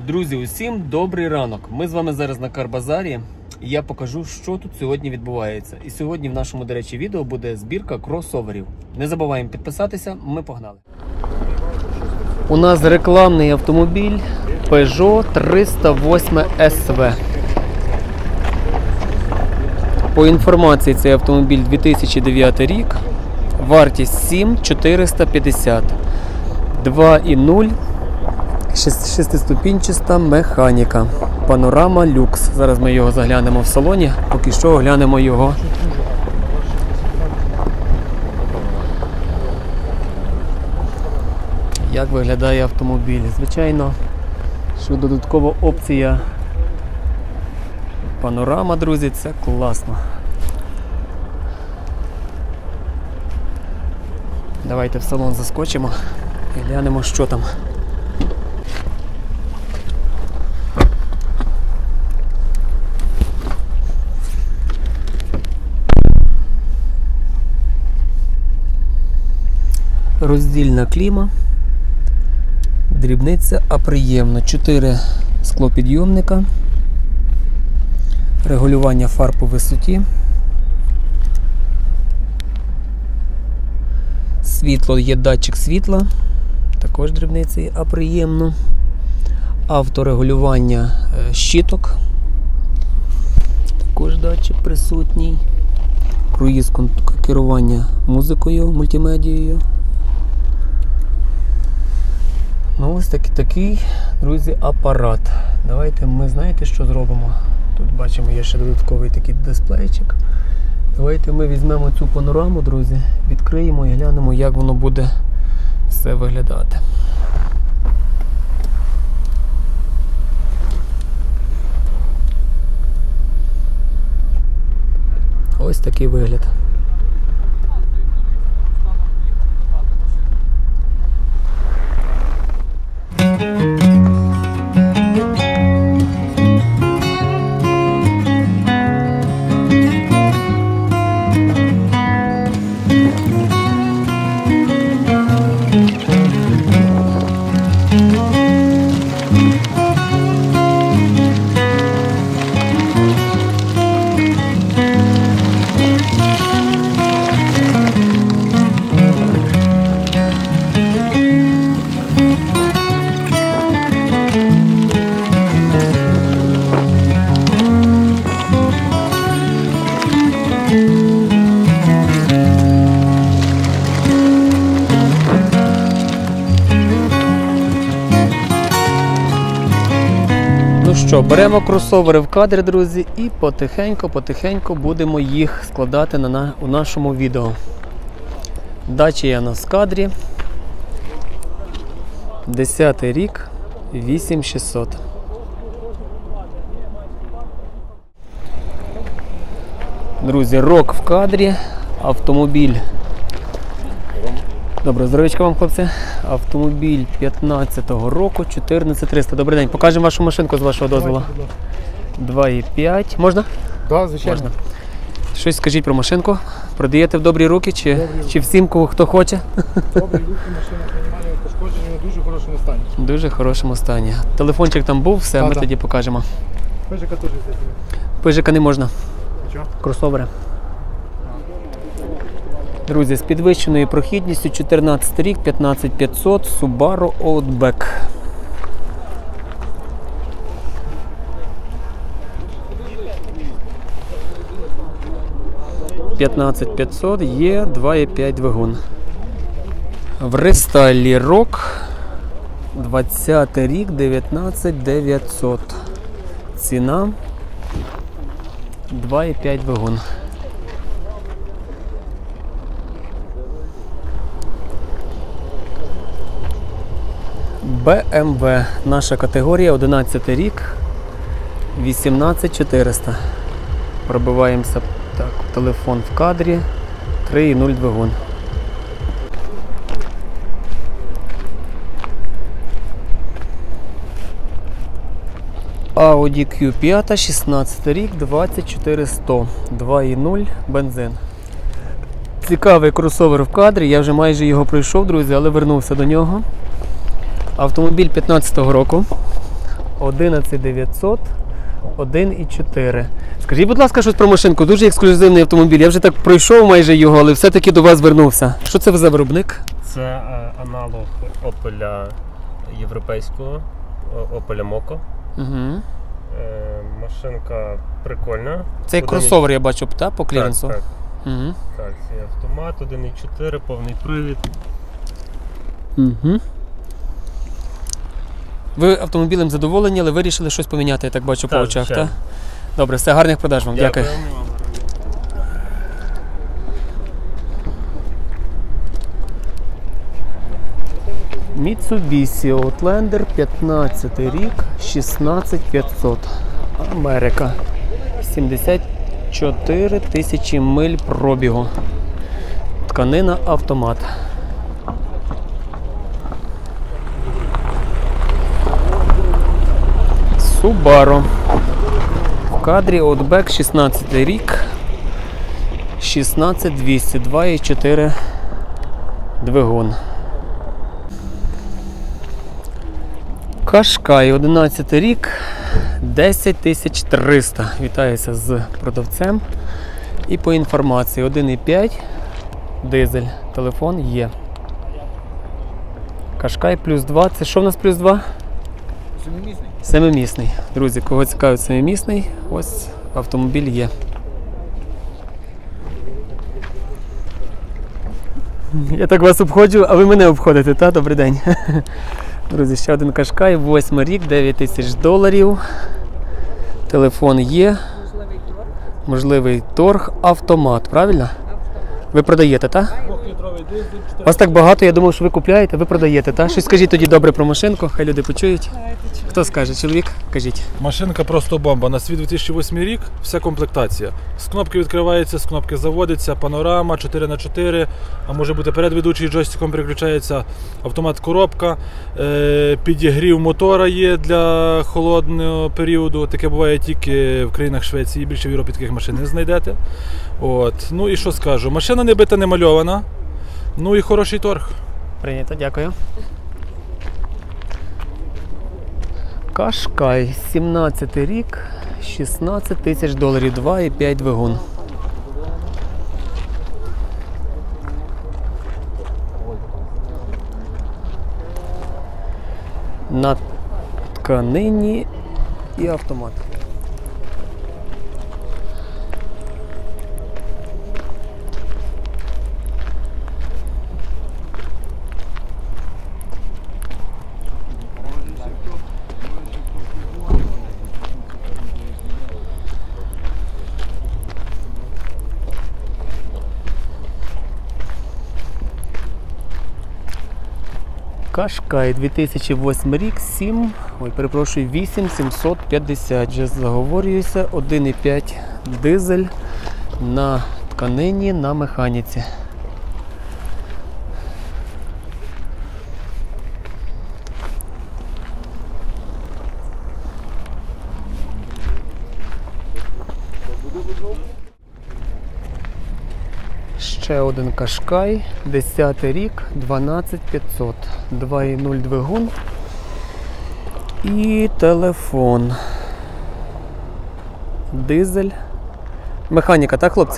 Друзі, усім добрий ранок. Ми з вами зараз на Карбазарі. І я покажу, що тут сьогодні відбувається. І сьогодні в нашому, до речі, відео буде збірка кросоверів. Не забуваємо підписатися, ми погнали. У нас рекламний автомобіль Peugeot 308 SV. По інформації, цей автомобіль 2009 рік. Вартість 7450. 2.0. Шестиступінчаста механіка. Панорама люкс. Зараз ми його заглянемо в салоні. Поки що оглянемо його. Як виглядає автомобіль? Звичайно, що додаткова опція панорама, друзі, це класно. Давайте в салон заскочимо і глянемо, що там. Роздільна кліма, дрібниця, а приємно. 4 склопідйомника, регулювання фар по висоті, світло, є датчик світла, також дрібниці, а приємно, авторегулювання щиток, також датчик присутній, круїз керування музикою, мультимедією. Ну, ось такий, друзі, апарат. Давайте ми, знаєте, що зробимо? Тут бачимо, є ще додатковий такий дисплейчик. Давайте ми візьмемо цю панораму, друзі, відкриємо і глянемо, як воно буде все виглядати. Ось такий вигляд. Ну що, беремо кросовери в кадр, друзі, і потихеньку будемо їх складати у нашому відео. Dacia у нас в кадрі. 10-й рік, 8600. Друзі, рок в кадрі, автомобіль. Добре, здоров'ячка вам, хлопці. Автомобіль 15-го року, 14300. Добрий день, покажемо вашу машинку з вашого дозволу. 2,5. Можна? Так, звичайно. Можна. Щось скажіть про машинку. Продаєте в добрі руки чи всім, хто хоче? Добрі руки, машина мінімально пошкоджена, в дуже хорошому стані. В дуже хорошому стані. Телефончик там був, все, ми тоді покажемо. Пежика теж здесь. Пежика не можна. Чого? Кросовери. Друзі, з підвищеною прохідністю, 14 рік, 15500, Subaru Outback. «15500», є 2,5 двигун. В рестайлі рок, 20 рік, 19900. Ціна 2,5 двигун. BMW, наша категорія, 11 рік, 18400. Пробиваємося, так, телефон в кадрі, 3,0 двигун. Audi Q5, 16 рік, 24100, 2,0 бензин. Цікавий кросовер в кадрі, я вже майже його пройшов, друзі, але вернувся до нього. Автомобіль 15-го року. 11900 1,4. Скажіть, будь ласка, щось про машинку. Дуже ексклюзивний автомобіль. Я вже так пройшов майже його, але все-таки до вас звернувся. Що це за виробник? Це аналог Opel європейського, Opel Mokka. Угу. Машинка прикольна. Це як кросовер, я бачу, та, по кліренсу? Так, Угу. так, це автомат, 1,4, повний привід. Угу. Ви автомобілем задоволені, але вирішили щось поміняти, я так бачу, по очах, так? Добре, все, гарних продаж вам, дякую. Mitsubishi Outlander, 15 рік, 16500. Америка. 74 тисячі миль пробігу. Тканина автомат. Subaru. В кадрі Outback, 16 рік, 16200, 2,4 двигун. Qashqai, 11 рік, 10300. Вітаюся з продавцем. І по інформації 1,5 дизель. Телефон є. Qashqai плюс 2. Це що в нас плюс 2? Семимісний. Семимісний. Друзі, кого цікавить семимісний, ось автомобіль є. Я так вас обходжу, а ви мене обходите, так? Добрий день. Друзі, ще один Qashqai, 8 рік, 9000 доларів. Телефон є. Можливий торг, автомат, правильно? Ви продаєте, так? 2-літровий дизель, У вас так багато, я думав, що ви купляєте, ви продаєте, так? Щось скажіть тоді добре про машинку, хай люди почують. Хто скаже? Чоловік? Кажіть. Машинка просто бомба. На свій 2008 рік вся комплектація. З кнопки відкривається, з кнопки заводиться, панорама, 4х4, а може бути передведучий, джойстиком переключається, автомат коробка, підігрів мотора є для холодного періоду. Таке буває тільки в країнах Швеції, більше в Європі таких машин не знайдете. От. Ну і що скажу, машина не бита, не мальована, ну і хороший торг. Прийнято, дякую. Qashqai, 17 рік, 16 тисяч доларів, 2,5 двигун. На тканині і автомат. Qashqai, 2008 рік, 8750, вже заговорююся, 1,5 дизель на тканині, на механіці. Ще один Qashqai, 10 рік, 12500, 2,0 двигун і телефон. Дизель. Механіка, так, хлопці?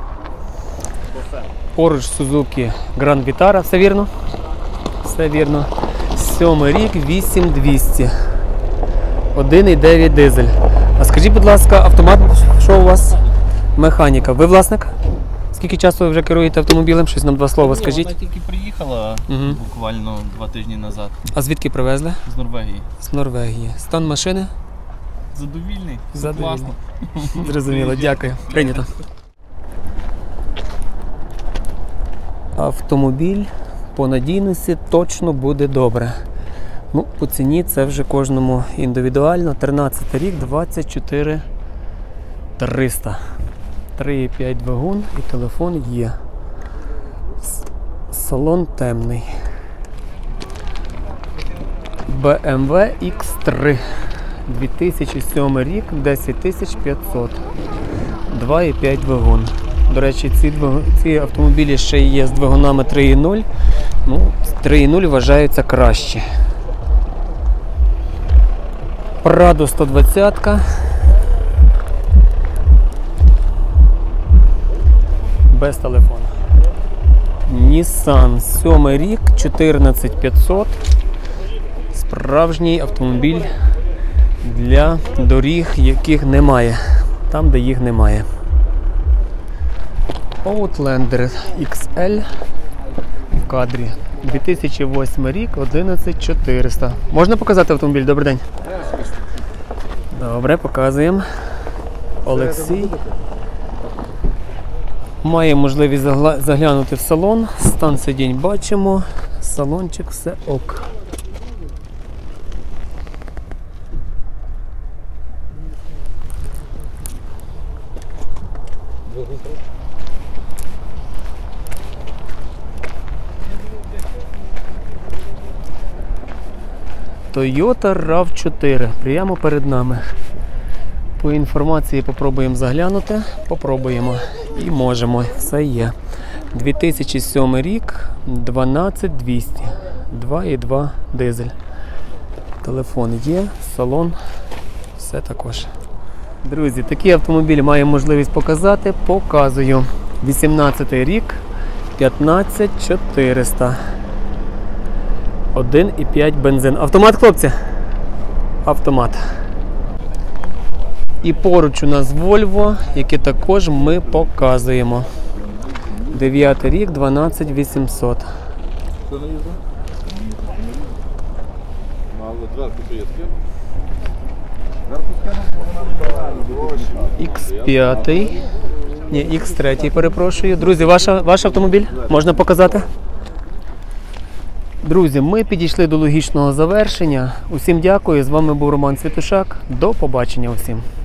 Поруч Suzuki Grand Vitara, все вірно? Все вірно. 7 рік, 8200, 1,9 дизель. А скажіть, будь ласка, автомат, що у вас? Механіка. Ви власник? Скільки часу ви вже керуєте автомобілем? Щось нам два слова скажіть. Вона тільки приїхала буквально 2 тижні назад А звідки привезли? з Норвегії. З Норвегії. Стан машини? Задовільний, Задовільний. класно. Зрозуміло, дякую. Прийнято. Автомобіль по надійності точно буде добре. Ну, по ціні це вже кожному індивідуально. 13 рік, 24 300. 3,5 двигун і телефон є. Салон темний. BMW X3. 2007 рік, 10500. 2,5 двигун. До речі, ці автомобілі ще є з двигунами 3,0. Ну, 3,0 вважаються кращі. Prado 120. Без телефону. Nissan 7 рік, 14500. Справжній автомобіль для доріг, яких немає. Там, де їх немає. Outlander XL в кадрі. 2008 рік, 11400. Можна показати автомобіль? Добрий день. Добре, показуємо. Олексій. Має можливість заглянути в салон. Стан сидінь бачимо. Салончик, все ок. Toyota RAV4 прямо перед нами. По інформації попробуємо заглянути. Попробуємо. І можемо. Все є. 2007 рік, 12200. 2,2 дизель. Телефон є, салон. Все також. Друзі, такий автомобіль маємо можливість показати. Показую. 18 рік, 15400. 1,5 бензин. Автомат, хлопці? Автомат. І поруч у нас Volvo, яке також ми показуємо. 9 рік, 12800. X5. Ні, X3, перепрошую. Друзі, ваш автомобіль? Можна показати? Друзі, ми підійшли до логічного завершення. Усім дякую. З вами був Роман Святошак. До побачення усім.